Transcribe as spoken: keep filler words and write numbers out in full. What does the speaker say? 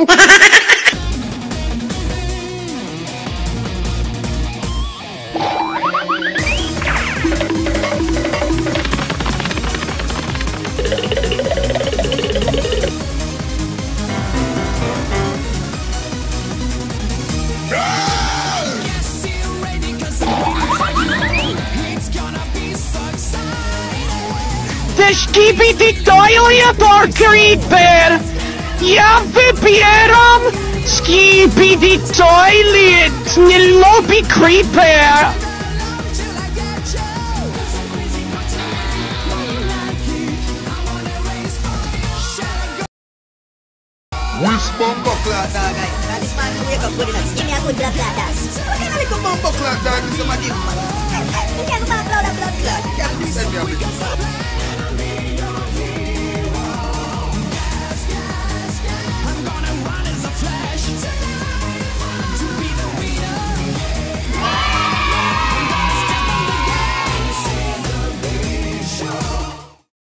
Te skibidi toilet or creeper! Ja wybieram skibidi toilet, nie lubi creeper! Which bumper clock dog? This man wake up good enough. Give me a good blood clot dog. What kind of little bumper clock dog is somebody? You can't go back blood blood clot. You can't send me a bit.